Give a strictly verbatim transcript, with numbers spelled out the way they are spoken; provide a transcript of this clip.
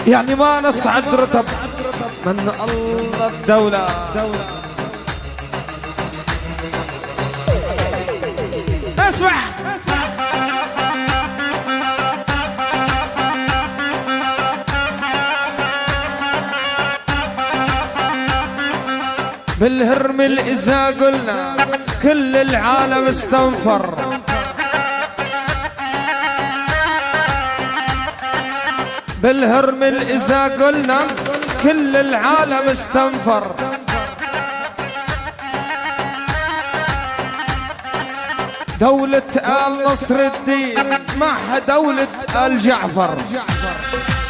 يعني ما نصعد رتب من الله الدولة. اسمع بالهرمل إذا قلنا كل العالم استنفر، بالهرمل إذا قلنا كل العالم استنفر. دولة آل نصر الدين مع دولة آل جعفر.